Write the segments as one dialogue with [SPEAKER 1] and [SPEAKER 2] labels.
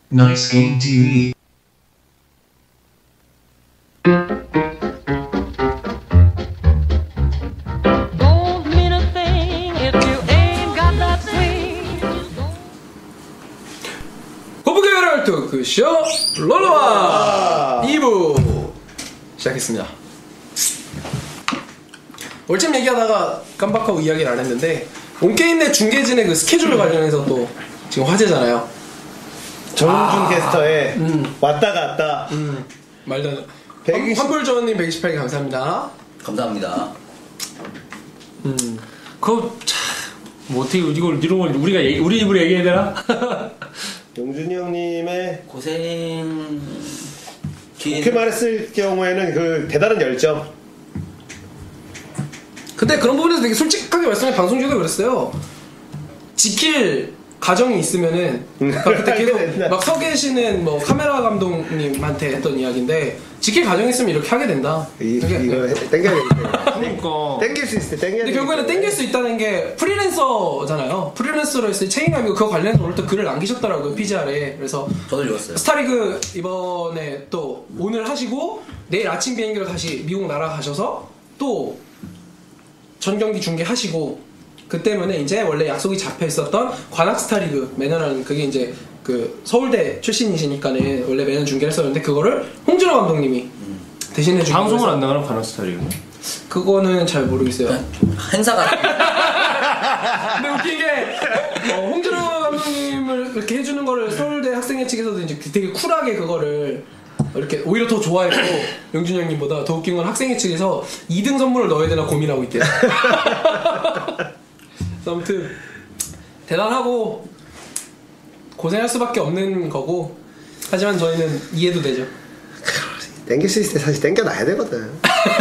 [SPEAKER 1] Nice Game TV.
[SPEAKER 2] 거북이를 토크쇼 롤러와 2부 시작했습니다. 올쯤 얘기하다가 깜빡하고 이야기를 안 했는데 온게임 내 중계진의 그 스케줄 관련해서 또 지금 화제잖아요.
[SPEAKER 3] 정준 캐스터의 왔다 갔다
[SPEAKER 2] 말도 안 돼.
[SPEAKER 3] 120...
[SPEAKER 2] 환불조원님 128개 감사합니다.
[SPEAKER 4] 감사합니다.
[SPEAKER 5] 그거 참 뭐 어떻게 이걸 이런 걸 우리가 우리 입으로 얘기해야 되나?
[SPEAKER 3] 용준이 형님의
[SPEAKER 4] 고생.
[SPEAKER 3] 좋게 말했을 경우에는 그 대단한 열정.
[SPEAKER 2] 근데 그런 부분에서 되게 솔직하게 말씀해 방송 중에도 그랬어요. 지킬 가정이 있으면은 그때 계속 막 서 계시는 뭐 카메라 감독님한테 했던 이야기인데 지킬 가정이 있으면 이렇게 하게 된다.
[SPEAKER 3] 이거 땡겨야겠다.
[SPEAKER 5] 그러니까
[SPEAKER 3] 땡길 수 있을 때 땡겨야
[SPEAKER 2] 근데 결국에는 땡길 수 있다는 게 프리랜서잖아요. 프리랜서로 했을 때 책임감이고 그거 관련해서 오늘 또 글을 남기셨더라고요. PGR에. 그래서
[SPEAKER 4] 저도 읽었어요.
[SPEAKER 2] 스타리그 이번에 또 오늘 하시고 내일 아침 비행기로 다시 미국 날아가셔서 또 전 경기 중계하시고 그 때문에 이제 원래 약속이 잡혀 있었던 관악 스타리그 매년하는 그게 이제 그 서울대 출신이시니까는 원래 매년 중계를 했었는데 그거를 홍준호 감독님이 대신해 주고
[SPEAKER 5] 방송을 안 나가는 관악 스타일이요?
[SPEAKER 2] 그거는 잘 모르겠어요.
[SPEAKER 4] 행사가.
[SPEAKER 2] 근데 웃긴 게 홍준호 감독님을 그렇게 해주는 거를 서울대 학생회 측에서도 이제 되게 쿨하게 그거를 이렇게 오히려 더 좋아했고 영준이 형님보다 더 웃긴 건 학생회 측에서 2등 선물을 넣어야 되나 고민하고 있대요. 아무튼 대단하고 고생할 수밖에 없는 거고 하지만 저희는 이해도 되죠.
[SPEAKER 3] 땡길 수 있을 때 사실 땡겨놔야 되거든.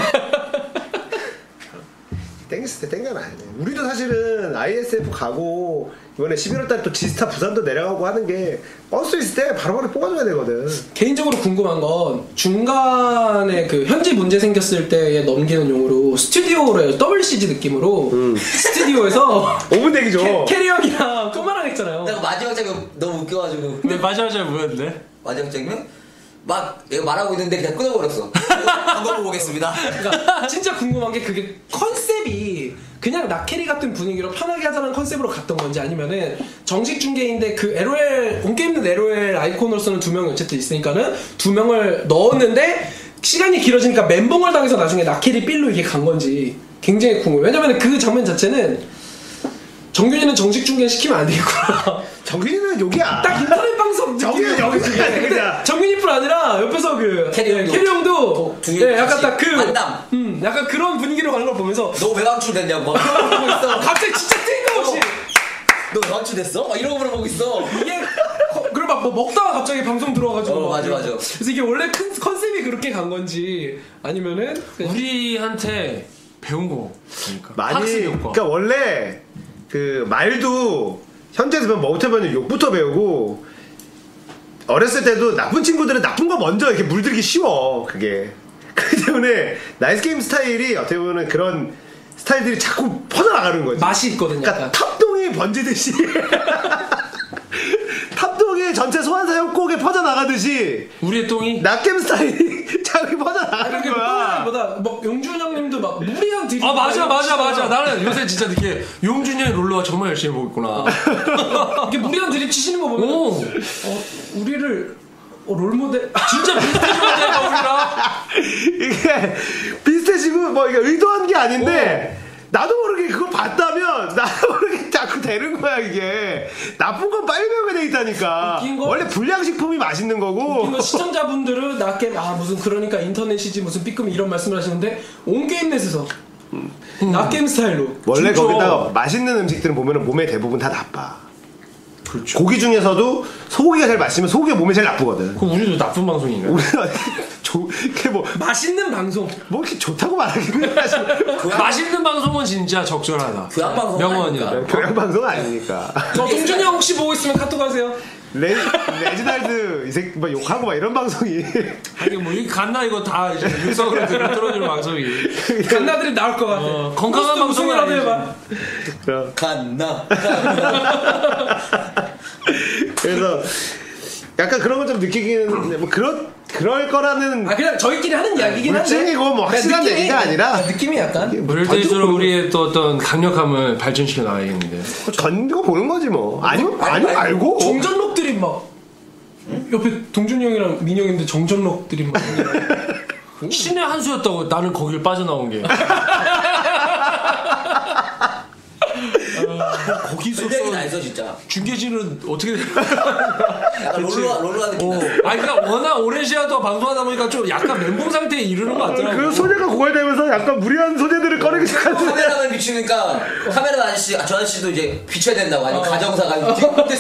[SPEAKER 3] 땡겼을 때 땡겨놔야 돼. 우리도 사실은 ISF 가고 이번에 11월달에 또 지스타 부산도 내려가고 하는 게 버스 있을 때 바로바로 뽑아줘야 되거든.
[SPEAKER 2] 개인적으로 궁금한 건 중간에 그 현지 문제 생겼을 때에 넘기는 용으로 스튜디오로 해요. WCG 느낌으로 스튜디오에서
[SPEAKER 3] 5분 대기죠.
[SPEAKER 2] 캐리 형이랑 꼬마랑 했잖아요.
[SPEAKER 4] 내가 마지막 장면 너무 웃겨가지고.
[SPEAKER 5] 근데 마지막 잘 뭐였는데?
[SPEAKER 4] 마지막 장면? 막 얘가 말하고 있는데 그냥 끊어버렸어. 광고 보겠습니다.
[SPEAKER 2] 그러니까 진짜 궁금한 게 그게 컨셉이 그냥 나캐리 같은 분위기로 편하게 하자는 컨셉으로 갔던 건지 아니면은 정식 중계인데 그 LOL 온게임 내 LOL 아이콘으로서는 2명이 어쨌든 있으니까는 2명을 넣었는데 시간이 길어지니까 멘붕을 당해서 나중에 나캐리 빌로 이게 간 건지 굉장히 궁금해요. 왜냐면 그 장면 자체는 정균이는 정식 중계 시키면 안 되겠구나.
[SPEAKER 3] 정균이는 여기야.
[SPEAKER 2] 딱 인터넷 방송
[SPEAKER 3] 정균이는 여기지.
[SPEAKER 2] 근데 정균이뿐 아니라 옆에서 그
[SPEAKER 4] 캐리
[SPEAKER 2] 형도
[SPEAKER 4] 두
[SPEAKER 2] 약간 딱 그
[SPEAKER 4] 만남.
[SPEAKER 2] 약간 그런 분위기로 가는 걸 보면서
[SPEAKER 4] 너 왜 방출됐냐고 막 이러고 보고 있어.
[SPEAKER 2] 갑자기 진짜 뜬금없이
[SPEAKER 4] 너 왜 방출됐어? 막 이러고 물어보고 있어.
[SPEAKER 2] 이게 그리고 막 뭐 먹다가 갑자기 방송 들어와가지고
[SPEAKER 4] 맞아.
[SPEAKER 2] 그래서 이게 원래 큰 컨셉이 그렇게 간 건지 아니면은
[SPEAKER 5] 우리한테 배운 거 그러니까
[SPEAKER 3] 많이.
[SPEAKER 5] 학습 효과.
[SPEAKER 3] 그러니까 원래 그 말도 현지에서 배우면 뭐부터 배우면 욕부터 배우고 어렸을 때도 나쁜 친구들은 나쁜 거 먼저 이렇게 물들기 쉬워. 그게 그렇기 때문에 나이스 게임 스타일이 어떻게 보면 그런 스타일들이 자꾸 퍼져나가는 거지.
[SPEAKER 2] 맛이 있거든요.
[SPEAKER 3] 그러니까 탑동이 번지듯이 탑동이 전체 소환사 협곡에 퍼져나가듯이
[SPEAKER 5] 우리의 똥이
[SPEAKER 3] 낙겜 스타일이 자꾸 퍼져나가는
[SPEAKER 2] 아니
[SPEAKER 3] 거야.
[SPEAKER 2] 보다 뭐 용준 형님도 막 무리한 드립
[SPEAKER 5] 맞아. 나는 요새 진짜 느끼해. 용준이 형이 롤러가 정말 열심히 보고 있구나.
[SPEAKER 2] 이렇게 무리한 드립 치시는 거 보면
[SPEAKER 5] 오.
[SPEAKER 2] 우리를 롤모델
[SPEAKER 5] 진짜 비슷해지는데 우리랑.
[SPEAKER 3] 이게 비슷해지고 뭐 이게 의도한 게 아닌데 나도 모르게 그걸 봤다면 나도 모르게 자꾸 되는 거야. 이게 나쁜 건 빨리 배우게 돼 있다니까.
[SPEAKER 2] 웃긴 거?
[SPEAKER 3] 원래 불량식품이 맛있는 거고.
[SPEAKER 2] 이거 시청자분들은 나게임 무슨 그러니까 인터넷이지 무슨 삐끔 이런 말씀을 하시는데 온게임넷에서 나게임 스타일로
[SPEAKER 3] 원래
[SPEAKER 5] 진짜.
[SPEAKER 3] 거기다가 맛있는 음식들은 보면 몸에 대부분 다 나빠.
[SPEAKER 5] 그렇죠.
[SPEAKER 3] 고기 중에서도 소고기가 제일 맛있으면 소고기가 몸에 제일 나쁘거든.
[SPEAKER 5] 그럼 우리도 나쁜 방송인가요?
[SPEAKER 3] 우리가 이렇게
[SPEAKER 2] 맛있는 방송
[SPEAKER 3] 뭐 이렇게 좋다고 말하기는 사실
[SPEAKER 5] 맛있는 방송은 진짜 적절하다.
[SPEAKER 4] 교양 방송
[SPEAKER 5] 명언이다.
[SPEAKER 4] 아닙니까?
[SPEAKER 3] 교양 방송 아니니까.
[SPEAKER 2] 동준이 형 혹시 보고 있으면 카톡 하세요.
[SPEAKER 3] 레지날드 이 새끼 막 욕하고 막 이런 방송이
[SPEAKER 5] 아니 뭐 이게 갔나 이거 다 이제 육성으로 틀어주는 방송이.
[SPEAKER 2] 갓나들이 나올 것 같아.
[SPEAKER 5] 건강한 방송은
[SPEAKER 2] 우승이라도
[SPEAKER 5] 아니지.
[SPEAKER 2] 해봐.
[SPEAKER 4] 갔나?
[SPEAKER 3] 그래서 약간 그런 걸 좀 느끼기는 했는데 뭐 그럴 거라는
[SPEAKER 2] 그냥 저희끼리 하는 이야기긴 한데
[SPEAKER 3] 물증이고 뭐 확실한
[SPEAKER 2] 느낌이,
[SPEAKER 3] 얘기가 아니라
[SPEAKER 2] 느낌이 약간
[SPEAKER 5] 이럴 때일수록 우리의 또 어떤 강력함을 발전시켜 나가야겠는데.
[SPEAKER 3] 던지고 보는 거지 뭐. 아니면 알고.
[SPEAKER 2] 정전록들이 막 옆에 동준이 형이랑 민이 형인데 정전록들이 막
[SPEAKER 5] 신의 한 수였다고 나는 거길 빠져나온 게. 거기서
[SPEAKER 4] 분명히 나 있어 진짜.
[SPEAKER 5] 중계진은 어떻게 돼?
[SPEAKER 4] 약간 롤러가 느낌 났어.
[SPEAKER 5] 아니 그러니까 워낙 오랜 시간 동안 방송하다 보니까 좀 약간 멘붕 상태에 이르는 것 같더라고.
[SPEAKER 3] 그 소재가 고갈되면서 약간 무리한 소재들을 꺼내기 시작하는.
[SPEAKER 4] 카메라만 비추니까 카메라 아저씨, 저 아저씨도 이제 비춰야 된다고 아니 가정사가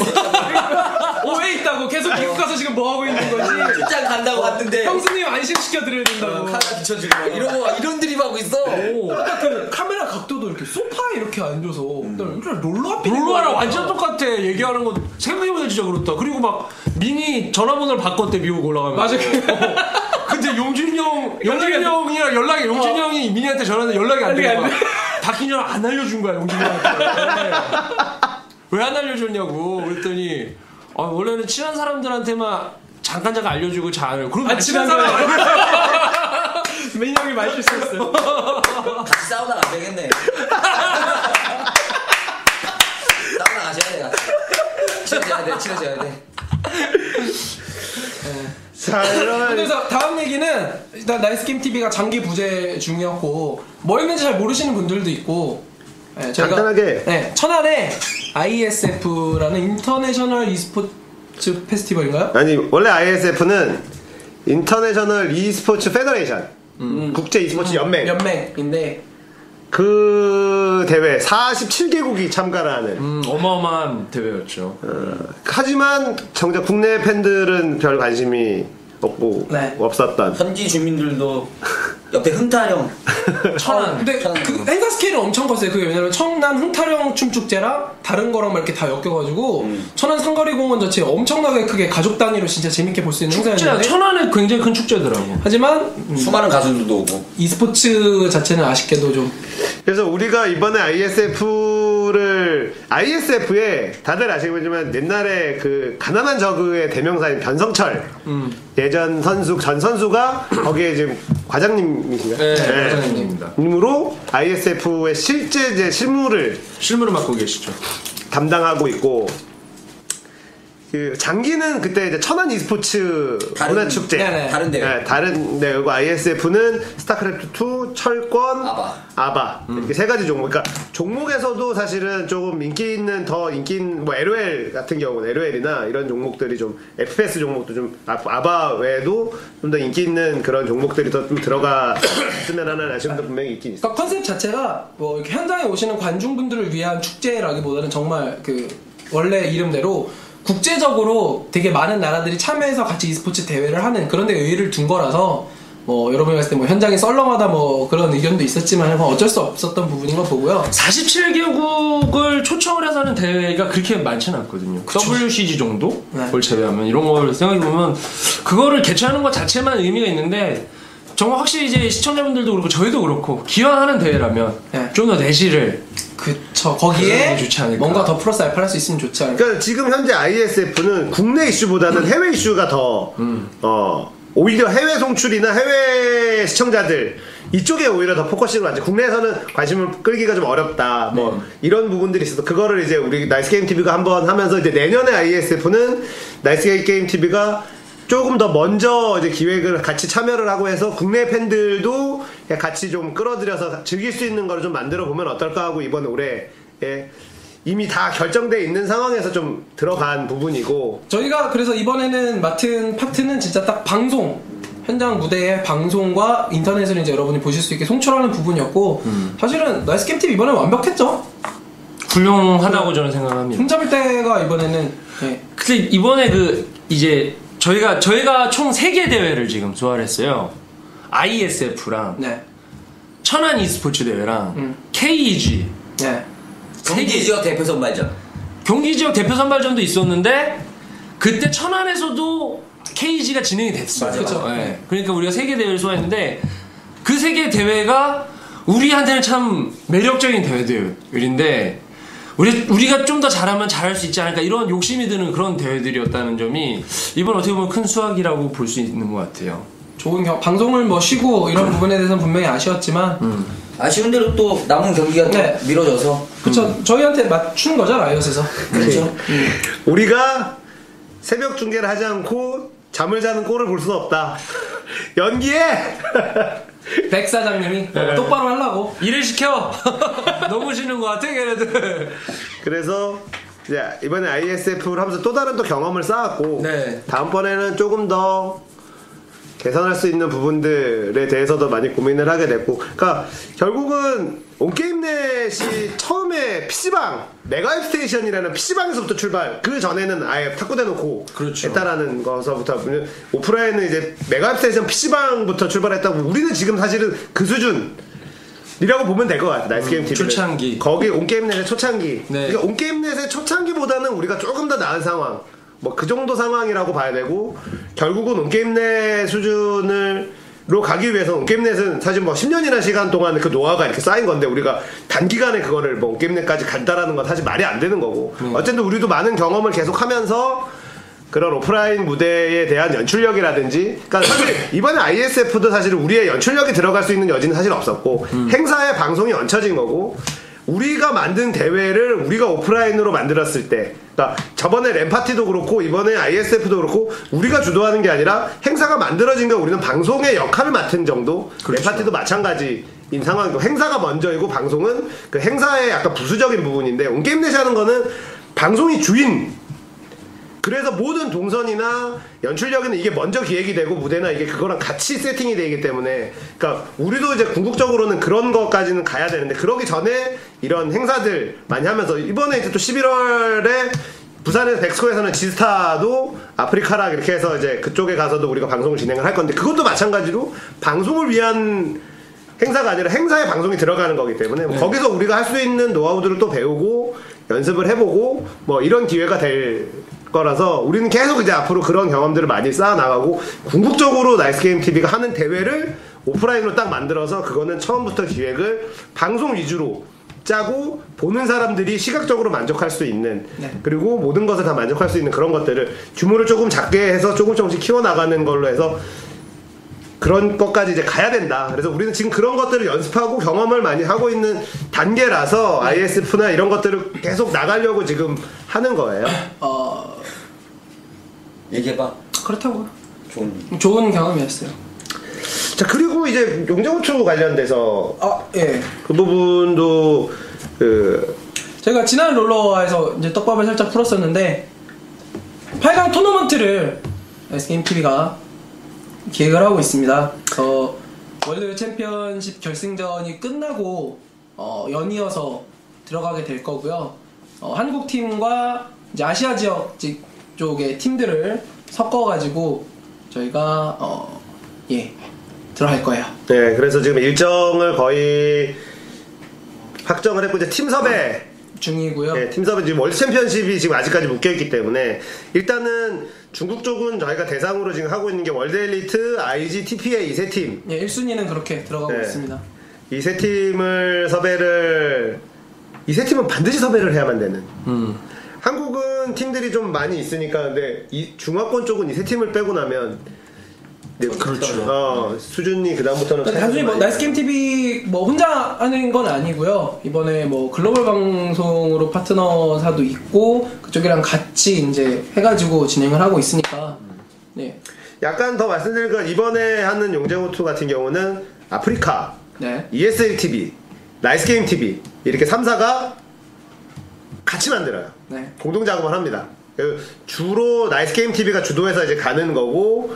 [SPEAKER 2] 오해 있다고 계속 미국 가서 지금 뭐 하고 있는 거지?
[SPEAKER 4] 출장 간다고 갔는데
[SPEAKER 2] 형수님 안심시켜 드려야 된다고.
[SPEAKER 4] 카메라 비춰주고 막 이런 드립 하고 있어.
[SPEAKER 2] 아까 그 카메라 각도도 이렇게 소파에 이렇게 앉아서 그냥 롤러 앞에
[SPEAKER 5] 롤러랑 완전 똑같아. 얘기하는 거 생각해보면 진짜 그렇다. 그리고 막 민이 전화번호를 바꿨대 미국 올라가면.
[SPEAKER 2] 맞아.
[SPEAKER 5] 근데 용준이 형이랑 용준이 형이 민이한테 전화했는데 연락이 안 돼. 바뀐 줄 안 알려준 거야 용준이 형한테. 왜 안 알려줬냐고 그랬더니 원래는 친한 사람들한테만 잠깐 알려주고 잘 알려. 그럼
[SPEAKER 2] 친한 사람 민이 형이 많이 실수했어요.
[SPEAKER 4] 같이 싸우다 안 되겠네. 싸우다 가셔야 돼. 친해져야 돼.
[SPEAKER 3] 자,
[SPEAKER 2] 그래서 다음 얘기는 일단 나이스게임 TV가 장기 부재 중이었고 뭐 했는지 잘 모르시는 분들도 있고 저희가
[SPEAKER 3] 간단하게
[SPEAKER 2] 천안에 ISF라는 인터내셔널 e스포츠 페스티벌인가요?
[SPEAKER 3] 아니 원래 ISF는 인터내셔널 e스포츠 페더레이션 국제 e스포츠
[SPEAKER 2] 연맹인데
[SPEAKER 3] 그 대회 47개국이 참가를 하는
[SPEAKER 5] 어마어마한 대회였죠.
[SPEAKER 3] 하지만 정작 국내 팬들은 별 관심이 없고 없었던
[SPEAKER 4] 현지 주민들도 옆에 흥타령
[SPEAKER 5] 천안.
[SPEAKER 2] 근데
[SPEAKER 4] 천안.
[SPEAKER 2] 그 행사 스케일은 엄청 컸어요. 그게 왜냐면 청남 흥타령 춤축제랑 다른 거랑 막 이렇게 다 엮여가지고 천안 상거리공원 자체 엄청나게 크게 가족 단위로 진짜 재밌게 볼 수 있는 행사였는데
[SPEAKER 5] 천안에 굉장히 큰 축제더라고.
[SPEAKER 2] 하지만
[SPEAKER 4] 수많은 가수들도 오고
[SPEAKER 2] e스포츠 자체는 아쉽게도 좀
[SPEAKER 3] 그래서 우리가 이번에 ISF에 다들 아시겠지만 옛날에 그 가난한 저그의 대명사인 변성철 예전 선수 전 선수가 거기에 지금 과장님이신가요?
[SPEAKER 5] 네, 과장님입니다.
[SPEAKER 3] 님으로 ISF의 실제 이제 실무를
[SPEAKER 5] 맡고 계시죠.
[SPEAKER 3] 담당하고 있고 그 장기는 그때 이제 천안 e스포츠 문화축제
[SPEAKER 4] 다른 대회.
[SPEAKER 3] 네, 다른 대회고 ISF는 스타크래프트 2, 철권, 아바 이렇게 세 가지 종목. 그러니까 종목에서도 사실은 조금 인기 있는 뭐 LOL 같은 경우는 LOL이나 이런 종목들이 좀 FPS 종목도 좀 아바 외에도 좀 더 인기 있는 그런 종목들이 더 좀 들어갔으면 하는 아쉬움도 분명히 있긴 있어.
[SPEAKER 2] 그러니까 컨셉 자체가 뭐 이렇게 현장에 오시는 관중분들을 위한 축제라기보다는 정말 그 원래 이름대로 국제적으로 되게 많은 나라들이 참여해서 같이 e스포츠 대회를 하는 그런 데 의의를 둔 거라서 뭐 여러분이 봤을 때 뭐 현장이 썰렁하다 뭐 그런 의견도 있었지만 어쩔 수 없었던 부분인 거 보고요.
[SPEAKER 5] 47개국을 초청을 해서 하는 대회가 그렇게 많지는 않거든요. WCG 정도? 를 제외하면 이런 걸 생각해보면 그거를 개최하는 것 자체만 의미가 있는데 정말 확실히 이제 시청자분들도 그렇고 저희도 그렇고 기왕하는 대회라면 좀 더 내실을
[SPEAKER 2] 그쵸. 거기에
[SPEAKER 5] 좋지 않을까.
[SPEAKER 2] 뭔가 더 플러스 알파를 할 수 있으면 좋지 않을까.
[SPEAKER 3] 그러니까 지금 현재 ISF는 국내 이슈보다는 해외 이슈가 더 오히려 해외 송출이나 해외 시청자들 이쪽에 오히려 더 포커싱을 하죠. 국내에서는 관심을 끌기가 좀 어렵다. 뭐 이런 부분들이 있어서 그거를 이제 우리 나이스게임 TV가 한번 하면서 이제 내년에 ISF는 나이스게임 TV가 조금 더 먼저 이제 기획을 같이 참여를 하고 해서 국내 팬들도 같이 좀 끌어들여서 즐길 수 있는 걸 좀 만들어 보면 어떨까 하고 이번 올해 이미 다 결정돼 있는 상황에서 좀 들어간 부분이고
[SPEAKER 2] 저희가 그래서 이번에는 맡은 파트는 진짜 딱 방송 현장 무대의 방송과 인터넷을 이제 여러분이 보실 수 있게 송출하는 부분이었고 사실은 나이스게임 TV 이번에 완벽했죠.
[SPEAKER 5] 훌륭하다고 저는 생각합니다.
[SPEAKER 2] 흠잡을 때가 이번에는
[SPEAKER 5] 근데 이번에 이제 저희가 총 3개 대회를 지금 소화했어요. ISF랑 천안 e스포츠 대회랑 KEG
[SPEAKER 4] 경기 지역 대표 선발전.
[SPEAKER 5] 경기 지역 대표 선발전도 있었는데 그때 천안에서도 KEG가 진행이 됐어요.
[SPEAKER 2] 그렇죠.
[SPEAKER 5] 그러니까 우리가 3개 대회를 소화했는데 그 3개 대회가 우리한테는 참 매력적인 대회들인데 우리가 좀 더 잘하면 잘할 수 있지 않을까 이런 욕심이 드는 그런 대회들이었다는 점이 이번 어떻게 보면 큰 수확이라고 볼 수 있는 것 같아요.
[SPEAKER 2] 좋은 방송을 뭐 쉬고 이런 부분에 대해서는 분명히 아쉬웠지만
[SPEAKER 4] 아쉬운 대로 또 남은 경기가
[SPEAKER 2] 네.
[SPEAKER 4] 또 미뤄져서
[SPEAKER 2] 그쵸 저희한테 맞춘 거죠 라이엇에서.
[SPEAKER 4] 그렇죠.
[SPEAKER 3] 우리가 새벽 중계를 하지 않고 잠을 자는 꼴을 볼 수는 없다. 연기해.
[SPEAKER 2] 백 사장님이 똑바로 하려고.
[SPEAKER 5] 일을 시켜. 너무 쉬는 것 같아 걔네들.
[SPEAKER 3] 그래서 이제 이번에 ISF를 하면서 또 다른 또 경험을 쌓았고
[SPEAKER 5] 네.
[SPEAKER 3] 다음번에는 조금 더 개선할 수 있는 부분들에 대해서도 많이 고민을 하게 됐고, 그러니까 결국은 온게임넷이 처음에 PC방 메가앱 스테이션이라는 PC방에서부터 출발, 그 전에는 아예 탁구대 놓고
[SPEAKER 5] 그렇죠.
[SPEAKER 3] 했다라는 것서부터 오프라인은 이제 메가앱 스테이션 PC방부터 출발했다고. 우리는 지금 사실은 그 수준이라고 보면 될 것 같아. 나이스 게임 TV는
[SPEAKER 5] 초창기.
[SPEAKER 3] 거기 온게임넷의 초창기.
[SPEAKER 5] 네.
[SPEAKER 3] 그러니까 온게임넷의 초창기보다는 우리가 조금 더 나은 상황, 뭐 그 정도 상황이라고 봐야 되고, 결국은 온게임넷 수준으로 가기 위해서 온게임넷은 사실 뭐 10년이나 시간 동안 그 노하우가 이렇게 쌓인 건데, 우리가 단기간에 그거를 뭐 온게임넷까지 간다라는 건 사실 말이 안 되는 거고, 어쨌든 우리도 많은 경험을 계속 하면서 그런 오프라인 무대에 대한 연출력이라든지, 그러니까 사실 이번에 ISF도 사실 우리의 연출력이 들어갈 수 있는 여지는 사실 없었고, 행사에 방송이 얹혀진 거고, 우리가 만든 대회를 우리가 오프라인으로 만들었을 때, 그러니까 저번에 램파티도 그렇고 이번에 ISF도 그렇고 우리가 주도하는 게 아니라 행사가 만들어진 거 우리는 방송의 역할을 맡은 정도.
[SPEAKER 5] 그렇죠.
[SPEAKER 3] 램파티도 마찬가지인 상황이고, 행사가 먼저이고 방송은 그 행사의 약간 부수적인 부분인데, 온게임넷이 하는 거는 방송이 주인. 그래서 모든 동선이나 연출력에는 이게 먼저 기획이 되고, 무대나 이게 그거랑 같이 세팅이 되기 때문에, 그러니까 우리도 이제 궁극적으로는 그런 것까지는 가야 되는데, 그러기 전에 이런 행사들 많이 하면서, 이번에 이제 또 11월에 부산에서 백스코에서는 지스타도 아프리카락 이렇게 해서 이제 그쪽에 가서도 우리가 방송을 진행을 할 건데, 그것도 마찬가지로 방송을 위한 행사가 아니라 행사에 방송이 들어가는 거기 때문에, 거기서 우리가 할 수 있는 노하우들을 또 배우고 연습을 해보고 뭐 이런 기회가 될 거라서, 우리는 계속 이제 앞으로 그런 경험들을 많이 쌓아나가고, 궁극적으로 나이스게임 TV가 하는 대회를 오프라인으로 딱 만들어서, 그거는 처음부터 기획을 방송 위주로 짜고, 보는 사람들이 시각적으로 만족할 수 있는, 그리고 모든 것을 다 만족할 수 있는 그런 것들을 규모를 조금 작게 해서 조금씩 키워나가는 걸로 해서 그런 것까지 이제 가야 된다. 그래서 우리는 지금 그런 것들을 연습하고 경험을 많이 하고 있는 단계라서 ISF나 이런 것들을 계속 나가려고 지금 하는 거예요.
[SPEAKER 4] 얘기해봐.
[SPEAKER 2] 그렇다고요.
[SPEAKER 4] 좋은
[SPEAKER 2] 경험이었어요.
[SPEAKER 3] 자, 그리고 이제 용재호투 관련돼서
[SPEAKER 2] 예.
[SPEAKER 3] 그 부분도
[SPEAKER 2] 저희가 지난 롤러에서 이제 떡밥을 살짝 풀었었는데, 8강 토너먼트를 SKM TV가 기획을 하고 있습니다. 월드 챔피언십 결승전이 끝나고 연이어서 들어가게 될 거고요. 한국 팀과 이제 아시아 지역 쪽의 팀들을 섞어가지고 저희가 들어갈 거예요.
[SPEAKER 3] 네, 그래서 지금 일정을 거의 확정을 했고, 이제 팀 섭외
[SPEAKER 2] 중이고요.
[SPEAKER 3] 네, 팀 섭외 지금 월드 챔피언십이 지금 아직까지 묶여있기 때문에, 일단은 중국 쪽은 저희가 대상으로 지금 하고 있는 게 월드 엘리트, IG, TPA 이 세 팀.
[SPEAKER 2] 예, 1순위는 그렇게 들어가고 있습니다.
[SPEAKER 3] 이 세 팀을 이 세 팀은 반드시 섭외를 해야만 되는. 한국은 팀들이 좀 많이 있으니까, 근데 이 중화권 쪽은 이 세 팀을 빼고 나면, 네,
[SPEAKER 5] 그렇죠.
[SPEAKER 3] 수준이 그 다음부터는
[SPEAKER 2] 단순히 뭐 나이스게임 TV 뭐 혼자 하는 건 아니고요. 이번에 뭐 글로벌 방송으로 파트너사도 있고, 그쪽이랑 같이 이제 해가지고 진행을 하고 있으니까. 네.
[SPEAKER 3] 약간 더 말씀드릴 건, 이번에 하는 용재호투 같은 경우는 아프리카,
[SPEAKER 2] 네.
[SPEAKER 3] ESL TV, 나이스게임 TV 이렇게 3사가 같이 만들어요.
[SPEAKER 2] 네.
[SPEAKER 3] 공동 작업을 합니다. 주로 나이스게임 TV가 주도해서 이제 가는 거고,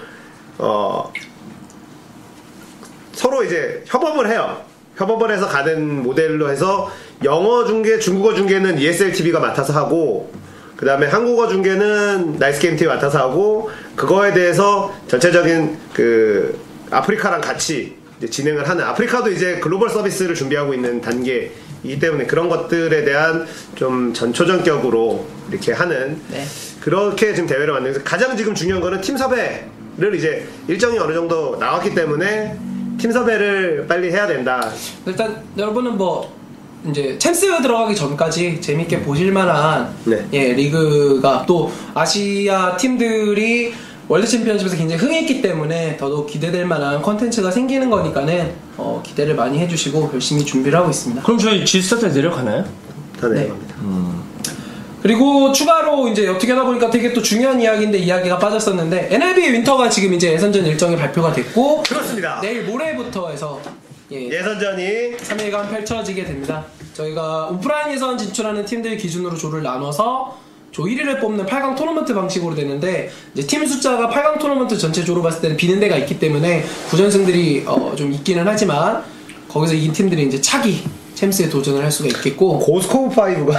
[SPEAKER 3] 서로 이제 협업을 해요. 협업을 해서 가는 모델로 해서, 영어 중계, 중국어 중계는 ESL TV가 맡아서 하고, 그 다음에 한국어 중계는 나이스게임 TV 맡아서 하고, 그거에 대해서 전체적인 아프리카랑 같이 이제 진행을 하는, 아프리카도 이제 글로벌 서비스를 준비하고 있는 단계이기 때문에 그런 것들에 대한 좀 전초전격으로 이렇게 하는, 그렇게 지금 대회를 만들면서, 가장 지금 중요한 거는 팀 섭외를 이제 일정이 어느 정도 나왔기 때문에 팀 섭외를 빨리 해야 된다.
[SPEAKER 2] 일단 여러분은 뭐 이제 챔스 들어가기 전까지 재밌게 보실만한
[SPEAKER 3] 네.
[SPEAKER 2] 예 리그가 또 아시아 팀들이 월드 챔피언십에서 굉장히 흥했기 때문에 더더욱 기대될 만한 컨텐츠가 생기는 거니까는 기대를 많이 해주시고 열심히 준비를 하고 있습니다.
[SPEAKER 5] 그럼 저희 G스타트 내려가나요?
[SPEAKER 3] 다
[SPEAKER 2] 네.
[SPEAKER 3] 내려갑니다.
[SPEAKER 2] 그리고 추가로 이제 어떻게 하다 보니까 되게 또 중요한 이야기인데 이야기가 빠졌었는데 NLB 윈터가 지금 이제 예선전 일정이 발표가 됐고
[SPEAKER 3] 그렇습니다.
[SPEAKER 2] 내일 모레부터 해서
[SPEAKER 3] 예선전이
[SPEAKER 2] 3일간 펼쳐지게 됩니다. 저희가 오프라인 예선 진출하는 팀들 기준으로 조를 나눠서 조 1위를 뽑는 8강 토너먼트 방식으로 되는데 이제 팀 숫자가 8강 토너먼트 전체 조로 봤을 때는 비는 데가 있기 때문에 9전승들이 좀 있기는 하지만 거기서 이긴 팀들이 이제 차기 챔스에 도전을 할 수가 있겠고
[SPEAKER 3] 고스코브 5가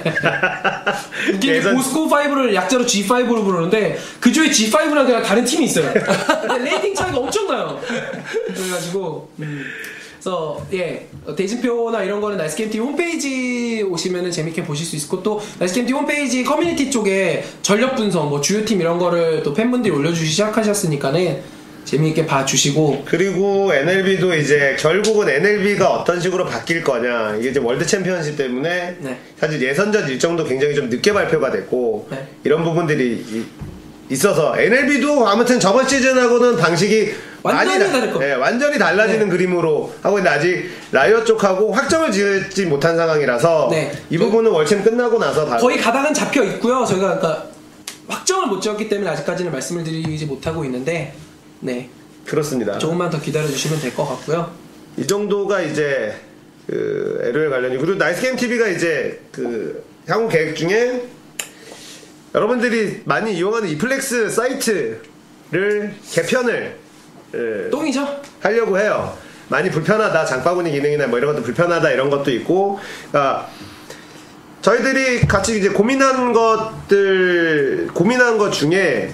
[SPEAKER 2] 이게 고스코5를 약자로 G5로 부르는데 그 조에 G5랑 그냥 다른 팀이 있어요. 근데 레이팅 차이가 엄청나요. 그래가지고 그래서 대진표나 이런 거는 나이스게임TV 홈페이지 오시면은 재밌게 보실 수 있고 또 나이스게임TV 홈페이지 커뮤니티 쪽에 전력 분석 뭐 주요 팀 이런 거를 또 팬분들이 올려주시기 시작하셨으니까는 재미있게 봐주시고
[SPEAKER 3] 그리고 NLB도 이제 결국은 NLB가 어떤 식으로 바뀔 거냐 이게 이제 월드 챔피언십 때문에
[SPEAKER 2] 네.
[SPEAKER 3] 사실 예선전 일정도 굉장히 좀 늦게 발표가 됐고
[SPEAKER 2] 네.
[SPEAKER 3] 이런 부분들이 있어서 NLB도 아무튼 저번 시즌하고는 방식이
[SPEAKER 2] 완전히 다를 겁니다.
[SPEAKER 3] 네, 완전히 달라지는
[SPEAKER 2] 네.
[SPEAKER 3] 그림으로 하고 있는데 아직 라이엇 쪽하고 확정을 지지 못한 상황이라서
[SPEAKER 2] 네.
[SPEAKER 3] 이 부분은 월챔 끝나고 나서
[SPEAKER 2] 거의 가닥은 잡혀 있고요. 저희가 그러니까 확정을 못 지었기 때문에 아직까지는 말씀을 드리지 못하고 있는데 네
[SPEAKER 3] 그렇습니다.
[SPEAKER 2] 조금만 더 기다려 주시면 될 것 같고요.
[SPEAKER 3] 이 정도가 이제 그 LOL 관련이 그리고 나이스게임 TV가 이제 그 향후 계획 중에 여러분들이 많이 이용하는 이플렉스 사이트를 개편을
[SPEAKER 2] 똥이죠?
[SPEAKER 3] 하려고 해요. 많이 불편하다 장바구니 기능이나 뭐 이런 것도 불편하다 이런 것도 있고 그러니까 저희들이 같이 이제 고민한 것 중에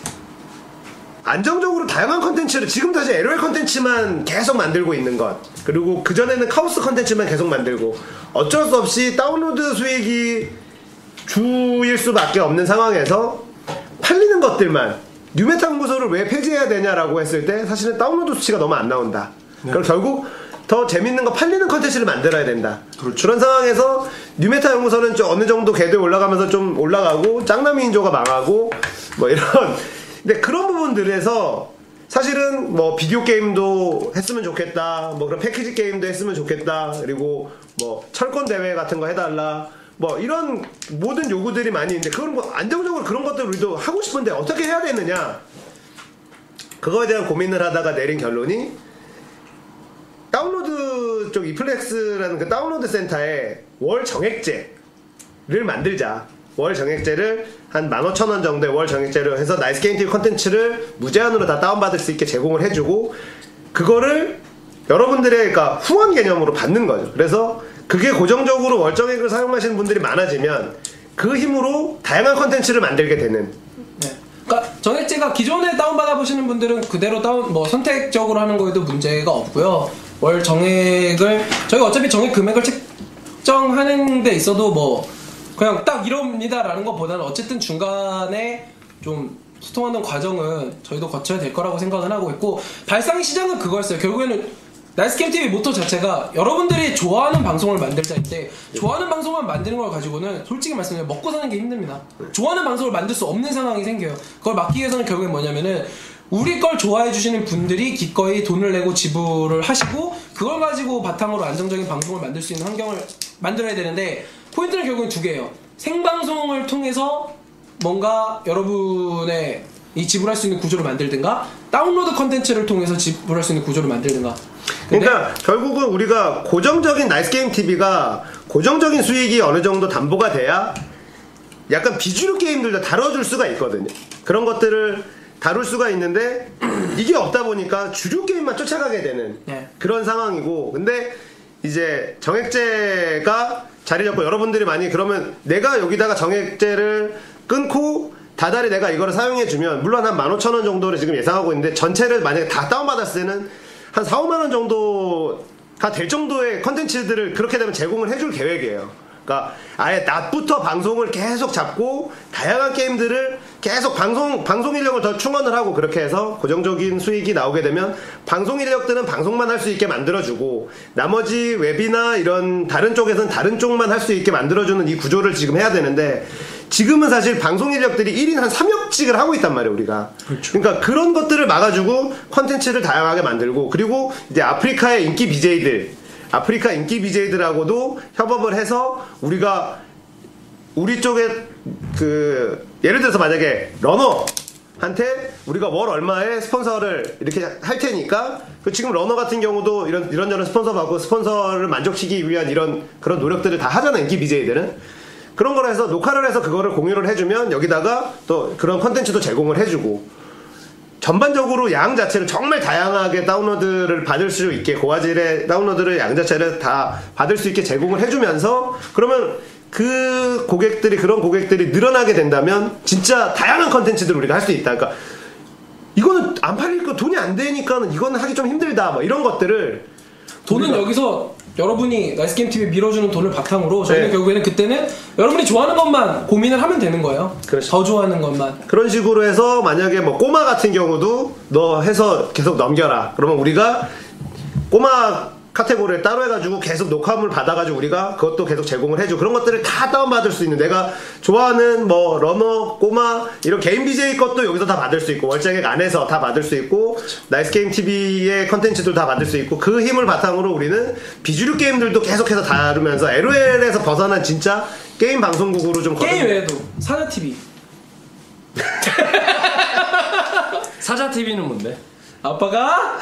[SPEAKER 3] 안정적으로 다양한 컨텐츠를 지금 다시 LOL 컨텐츠만 계속 만들고 있는 것 그리고 그전에는 카오스 컨텐츠만 계속 만들고 어쩔 수 없이 다운로드 수익이 주일 수밖에 없는 상황에서 팔리는 것들만 뉴메타 연구소를 왜 폐지해야 되냐라고 했을 때 사실은 다운로드 수치가 너무 안 나온다.
[SPEAKER 5] 네.
[SPEAKER 3] 그럼 결국 더 재밌는 거 팔리는 컨텐츠를 만들어야 된다.
[SPEAKER 5] 그렇죠.
[SPEAKER 3] 그런 상황에서 뉴메타 연구소는 좀 어느 정도 궤도에 올라가면서 좀 올라가고 짱남이 인조가 망하고 뭐 이런 근데 그런 부분들에서 사실은 뭐 비디오 게임도 했으면 좋겠다. 뭐 그런 패키지 게임도 했으면 좋겠다. 그리고 뭐 철권 대회 같은 거 해달라. 뭐 이런 모든 요구들이 많이 있는데 그건 뭐 안정적으로 그런 것들을 우리도 하고 싶은데 어떻게 해야 되느냐. 그거에 대한 고민을 하다가 내린 결론이 다운로드 쪽 이플렉스라는 그 다운로드 센터에 월 정액제를 만들자. 월 정액제를 한 15,000원 정도의 월 정액제로 해서 나이스게임TV 컨텐츠를 무제한으로 다 다운받을 수 있게 제공을 해주고 그거를 여러분들의 그러니까 후원 개념으로 받는 거죠. 그래서 그게 고정적으로 월 정액을 사용하시는 분들이 많아지면 그 힘으로 다양한 컨텐츠를 만들게 되는
[SPEAKER 2] 네. 그러니까 정액제가 기존에 다운받아 보시는 분들은 그대로 선택적으로 하는 거에도 문제가 없고요. 월 정액을 저희가 어차피 정액 금액을 책정하는 데 있어도 뭐 그냥 딱 이럽니다라는 것보다는 어쨌든 중간에 좀 소통하는 과정은 저희도 거쳐야 될 거라고 생각은 하고 있고 발상 시장은 그거였어요. 결국에는 나이스게임TV 모토 자체가 여러분들이 좋아하는 방송을 만들자 할 때 좋아하는 방송만 만드는 걸 가지고는 솔직히 말씀드리면 먹고 사는 게 힘듭니다. 좋아하는 방송을 만들 수 없는 상황이 생겨요. 그걸 막기 위해서는 결국엔 뭐냐면은 우리 걸 좋아해 주시는 분들이 기꺼이 돈을 내고 지불을 하시고 그걸 가지고 바탕으로 안정적인 방송을 만들 수 있는 환경을 만들어야 되는데 포인트는 결국엔 두 개예요. 생방송을 통해서 뭔가 여러분의 이 지불할 수 있는 구조를 만들든가 다운로드 컨텐츠를 통해서 지불할 수 있는 구조를 만들든가.
[SPEAKER 3] 그러니까 결국은 우리가 고정적인 나이스게임TV가 고정적인 수익이 어느 정도 담보가 돼야 약간 비주류 게임들도 다뤄줄 수가 있거든요. 그런 것들을 다룰 수가 있는데 이게 없다 보니까 주류 게임만 쫓아가게 되는
[SPEAKER 2] 네.
[SPEAKER 3] 그런 상황이고 근데 이제 정액제가 자리 잡고 여러분들이 많이 그러면 내가 여기다가 정액제를 끊고 다달이 내가 이거를 사용해주면 물론 한 15,000원 정도를 지금 예상하고 있는데 전체를 만약에 다 다운받았을 때는 한 4, 5만원 정도가 될 정도의 컨텐츠들을 그렇게 되면 제공을 해줄 계획이에요. 그러니까 아예 낮부터 방송을 계속 잡고 다양한 게임들을 계속 방송 인력을 더 충원을 하고 그렇게 해서 고정적인 수익이 나오게 되면 방송 인력들은 방송만 할 수 있게 만들어주고 나머지 웹이나 이런 다른 쪽에서는 다른 쪽만 할 수 있게 만들어주는 이 구조를 지금 해야 되는데 지금은 사실 방송 인력들이 1인 한 3역직을 하고 있단 말이에요, 우리가. 그렇죠. 그러니까 그런 것들을 막아주고 컨텐츠를 다양하게 만들고 그리고 이제 아프리카 인기 BJ들하고도 협업을 해서 우리가 우리 쪽에 예를 들어서 만약에 러너한테 우리가 월 얼마에 스폰서를 이렇게 할 테니까 지금 러너 같은 경우도 이런저런 스폰서 받고 스폰서를 만족시키기 위한 그런 노력들을 다 하잖아, 인기 BJ들은. 그런 걸 해서 녹화를 해서 그거를 공유를 해주면 여기다가 또 그런 컨텐츠도 제공을 해주고 전반적으로 양 자체를 정말 다양하게 다운로드를 받을 수 있게 고화질의 다운로드를 양 자체를 다 받을 수 있게 제공을 해주면서 그러면 그런 고객들이 늘어나게 된다면 진짜 다양한 컨텐츠들을 우리가 할 수 있다. 그러니까 이거는 안 팔릴 거 돈이 안 되니까는 이거는 하기 좀 힘들다. 뭐 이런 것들을
[SPEAKER 2] 돈은 여기서 여러분이 나이스게임TV 밀어주는 돈을 바탕으로 저희는 결국에는 그때는 여러분이 좋아하는 것만 고민을 하면 되는 거예요.
[SPEAKER 3] 그렇죠.
[SPEAKER 2] 더 좋아하는 것만.
[SPEAKER 3] 그런 식으로 해서 만약에 뭐 꼬마 같은 경우도 너 해서 계속 넘겨라. 그러면 우리가 꼬마 카테고리를 따로 해가지고 계속 녹화물 받아가지고 우리가 그것도 계속 제공을 해주고 그런 것들을 다 다운받을 수 있는 내가 좋아하는 뭐 러너, 꼬마 이런 개인 BJ 것도 여기서 다 받을 수 있고 월장액 안에서 다 받을 수 있고 나이스게임TV의 컨텐츠도 다 받을 수 있고 그 힘을 바탕으로 우리는 비주류 게임들도 계속해서 다루면서 LOL에서 벗어난 진짜 게임 방송국으로 좀
[SPEAKER 2] 게임 외에도 사자TV
[SPEAKER 5] 사자TV는 뭔데?
[SPEAKER 2] 아빠가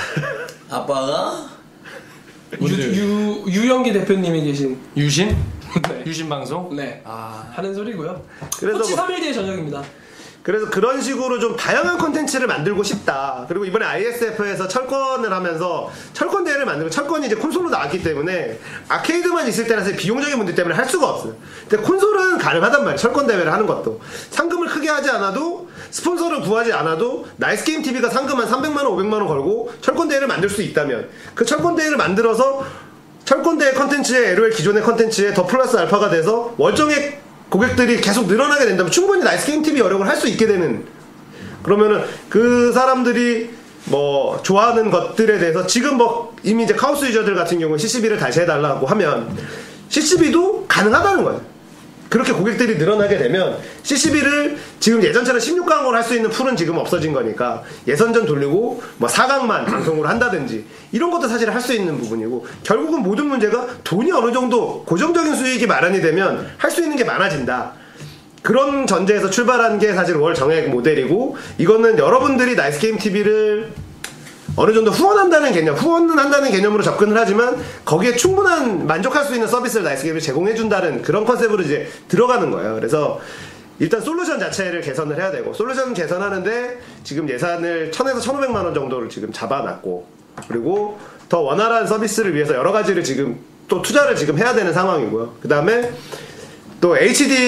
[SPEAKER 2] 유영기 대표님이 계신
[SPEAKER 5] 유신?
[SPEAKER 2] 네.
[SPEAKER 5] 유신 방송?
[SPEAKER 2] 네. 하는 소리고요.
[SPEAKER 3] 그래서
[SPEAKER 2] 코치 3일 뒤에 저녁입니다.
[SPEAKER 3] 그래서 그런 식으로 좀 다양한 콘텐츠를 만들고 싶다. 그리고 이번에 ISF에서 철권을 하면서 철권 대회를 만들고 철권이 이제 콘솔로 나왔기 때문에 아케이드만 있을 때는 사실 비용적인 문제 때문에 할 수가 없어요. 근데 콘솔은 가능하단 말이에요. 철권 대회를 하는 것도. 상금을 크게 하지 않아도 스폰서를 구하지 않아도 나이스게임TV가 상금 한 300만원, 500만원 걸고 철권 대회를 만들 수 있다면 그 철권 대회를 만들어서 철권 대회 컨텐츠에 LOL 기존의 컨텐츠에 더 플러스 알파가 돼서 월정액 고객들이 계속 늘어나게 된다면 충분히 나이스게임TV 여력을 할 수 있게 되는 그러면은 그 사람들이 뭐 좋아하는 것들에 대해서 지금 뭐 이미 이제 카오스 유저들 같은 경우는 CCB를 다시 해달라고 하면 CCB도 가능하다는 거예요. 그렇게 고객들이 늘어나게 되면 CCB를 지금 예전처럼 16강으로 할 수 있는 풀은 지금 없어진 거니까 예선전 돌리고 뭐 4강만 방송으로 한다든지 이런 것도 사실 할 수 있는 부분이고 결국은 모든 문제가 돈이 어느 정도 고정적인 수익이 마련이 되면 할 수 있는 게 많아진다. 그런 전제에서 출발한 게 사실 월 정액 모델이고 이거는 여러분들이 나이스게임TV를 어느 정도 후원은 한다는 개념으로 접근을 하지만 거기에 충분한 만족할 수 있는 서비스를 나이스게임을 제공해준다는 그런 컨셉으로 이제 들어가는 거예요. 그래서 일단 솔루션 자체를 개선을 해야 되고 솔루션 개선하는데 지금 예산을 1000에서 1500만원 정도를 지금 잡아놨고 그리고 더 원활한 서비스를 위해서 여러 가지를 지금 또 투자를 지금 해야 되는 상황이고요. 그 다음에 또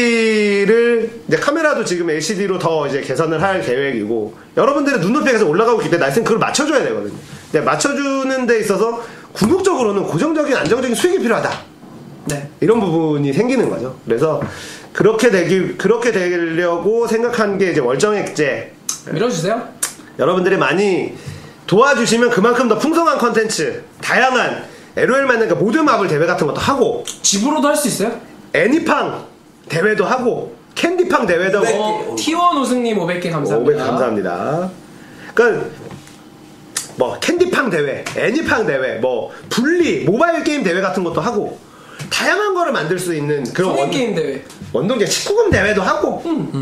[SPEAKER 3] HD를 이제 카메라도 지금 HD로 더 이제 개선을 할 계획이고 여러분들의 눈높이가 계속 올라가고 있기 때문에 나이스는 그걸 맞춰줘야 되거든요. 근데 맞춰주는 데 있어서 궁극적으로는 고정적인 안정적인 수익이 필요하다.
[SPEAKER 2] 네.
[SPEAKER 3] 이런 부분이 생기는 거죠. 그래서 그렇게 되려고 생각한 게 이제 월정액제.
[SPEAKER 2] 밀어주세요.
[SPEAKER 3] 여러분들이 많이 도와주시면 그만큼 더 풍성한 컨텐츠, 다양한 LOL만 그러니까 모든 마블 대회 같은 것도 하고
[SPEAKER 2] 집으로도 할 수 있어요?
[SPEAKER 3] 애니팡 대회도 하고 캔디팡 대회도 하고
[SPEAKER 2] T1 우승님 500개 감사합니다.
[SPEAKER 3] 500 감사합니다. 그러니까 뭐 캔디팡 대회, 애니팡 대회, 뭐 분리 모바일 게임 대회 같은 것도 하고 다양한 거를 만들 수 있는 그런
[SPEAKER 2] 성인 게임 대회,
[SPEAKER 3] 원동계 19금 대회도 하고.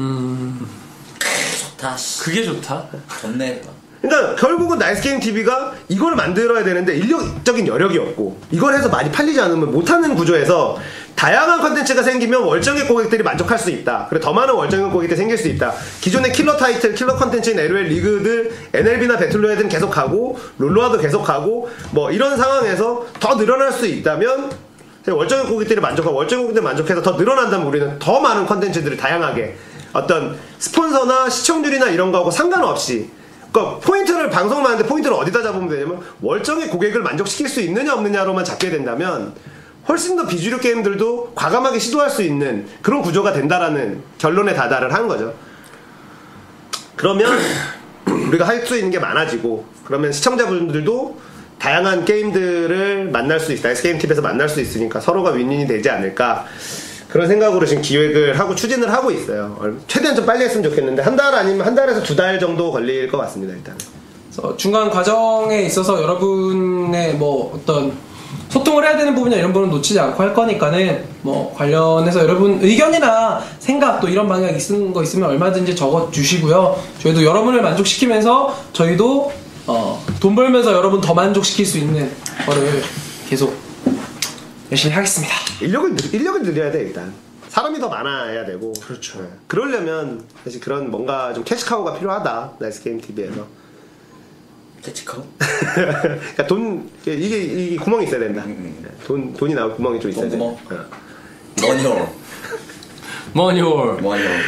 [SPEAKER 4] 좋다.
[SPEAKER 5] 그게 좋다.
[SPEAKER 4] 좋네.
[SPEAKER 3] 그러니까 결국은 나이스게임TV가 이걸 만들어야 되는데 인력적인 여력이 없고 이걸 해서 많이 팔리지 않으면 못하는 구조에서 다양한 컨텐츠가 생기면 월정액 고객들이 만족할 수 있다. 그리고 더 많은 월정액 고객들이 생길 수 있다. 기존의 킬러 타이틀, 킬러 컨텐츠인 LOL 리그들, NLB나 배틀로얄은 계속하고 롤로아도 계속하고 뭐 이런 상황에서 더 늘어날 수 있다면 월정액 고객들이 만족하고 월정액 고객들이 만족해서 더 늘어난다면 우리는 더 많은 컨텐츠들을 다양하게 어떤 스폰서나 시청률이나 이런 거하고 상관없이 그러니까 포인트를 방송을 하는데 포인트를 어디다 잡으면 되냐면 월정액 고객을 만족시킬 수 있느냐 없느냐로만 잡게 된다면 훨씬 더 비주류 게임들도 과감하게 시도할 수 있는 그런 구조가 된다라는 결론에 다다를 한 거죠. 그러면 우리가 할 수 있는 게 많아지고, 그러면 시청자분들도 다양한 게임들을 만날 수 있다. SK팀에서 만날 수 있으니까 서로가 윈윈이 되지 않을까, 그런 생각으로 지금 기획을 하고 추진을 하고 있어요. 최대한 좀 빨리 했으면 좋겠는데 한 달 아니면 한 달에서 2달 정도 걸릴 것 같습니다. 일단
[SPEAKER 2] 그래서 중간 과정에 있어서 여러분의 뭐 어떤 소통을 해야 되는 부분이나 이런 부분은 놓치지 않고 할 거니까는 뭐 관련해서 여러분 의견이나 생각 또 이런 방향 있는 거 있으면 얼마든지 적어 주시고요. 저희도 여러분을 만족시키면서 저희도 돈 벌면서 여러분 더 만족시킬 수 있는 거를 계속 열심히 하겠습니다.
[SPEAKER 3] 인력을 늘려야 돼. 일단 사람이 더 많아야 되고,
[SPEAKER 5] 그렇죠.
[SPEAKER 3] 네. 그러려면 사실 그런 뭔가 좀 캐시카우가 필요하다. SKM TV에서
[SPEAKER 4] 캐치카우?
[SPEAKER 3] 그러니까 이게 구멍이 있어야 된다. 돈이 나올 구멍이 좀 있어야 돼.
[SPEAKER 4] 구멍? 머니홀.
[SPEAKER 5] 머니홀.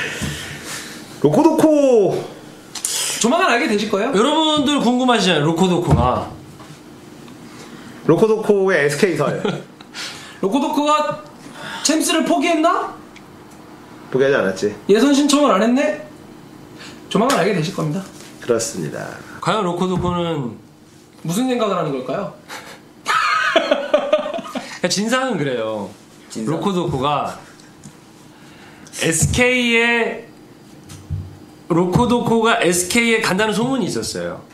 [SPEAKER 3] 로코도코
[SPEAKER 2] 조만간 알게 되실 거예요.
[SPEAKER 5] 여러분들 궁금하시잖아요. 로코도코가.
[SPEAKER 3] 로코도코의 SK설
[SPEAKER 2] 로코도크가 챔스를 포기했나?
[SPEAKER 3] 포기하지 않았지.
[SPEAKER 2] 예선 신청을 안 했네? 조만간 알게 되실 겁니다.
[SPEAKER 3] 그렇습니다.
[SPEAKER 5] 과연 로코도코는
[SPEAKER 2] 무슨 생각을 하는 걸까요?
[SPEAKER 5] 진상은 그래요.
[SPEAKER 4] 진상?
[SPEAKER 5] 로코도코가 로코도코가 SK에 간다는 소문이 있었어요.